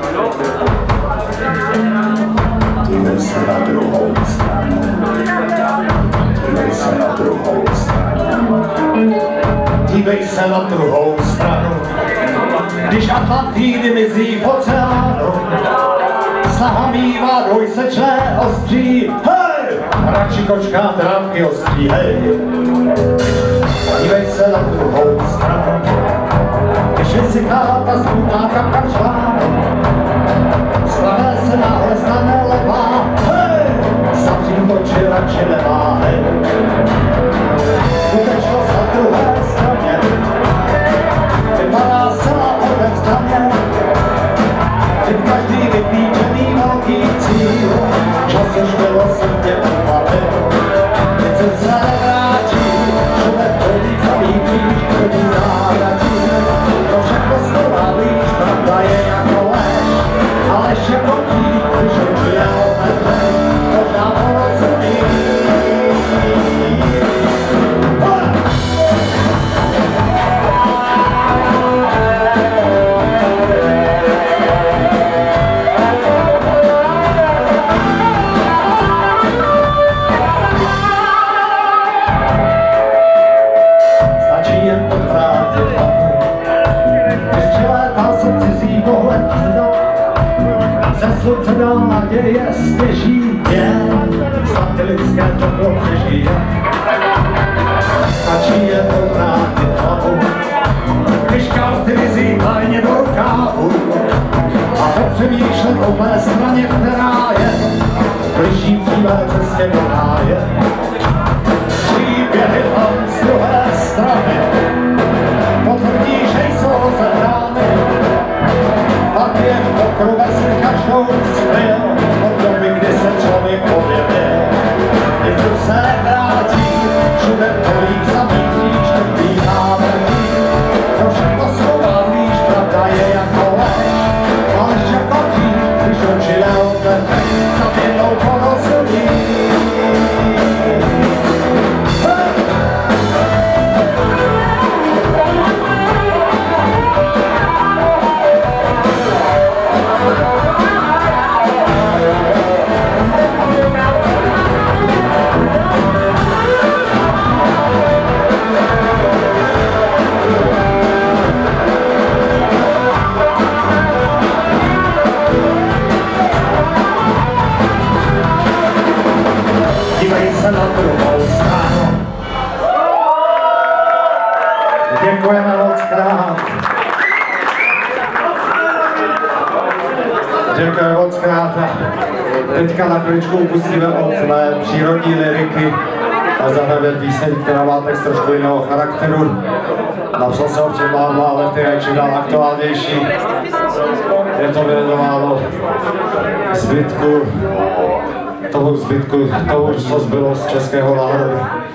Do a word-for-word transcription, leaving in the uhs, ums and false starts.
Dívej se na druhou stranu. Dívej se na druhou stranu. Dívej se na druhou stranu. Když Atlantidy mizí v oceánu, snaha mívá dvojsečné ostří. Hej! Radši kočka drápky ostří, hej! Dívej se na druhou stranu. Když vysychá ta smutná kapka článu, slavé se náhle stane levá. Hej! Zavřít oči radši neváhej. Skutečnost na druhé straně vypadá zcela odevzdaně. Teď každý vypíčený velký cíl, čas už bylo se mě upavil. Teď se se nevrátí, všude chodí celý kříž, chodí záradí. To všechno slova víš, pravda je jako lež, a lež jako kříž, když oči neomedlej, možná porozumí. Slunce dál naděje stěží jen, satelické teplo přežije. Stačí jen obrátit hlavu, když karty vizí tajně do rukávu. A popřemýšlet o té straně, která je bližší přímé cestě do ráje. Příběhy tam z druhé strany potvrdí, že jsou rozehrány. Pak je v pokru mezi každou skryl, od doby, kdy se člověk objevil. Když se nevrátí, všude v polích samý kříž, každý návrtí. To všechno slova víš, pravda je jako lež, a lež jako kříž, když oči neotevřeš, za jednou porozumí. Na druhou stranu. Děkujeme moc krát. Děkujeme moc krát. Teďka na chviličku upustíme od mé přírodní lyriky a zahrajeme píseň, která má text trošku jiného charakteru. Napsal jsem ho před máma lety a je čím dál aktuálnější. Je to věnováno zbytku toho zbytku, toho, co zbylo z českého národa.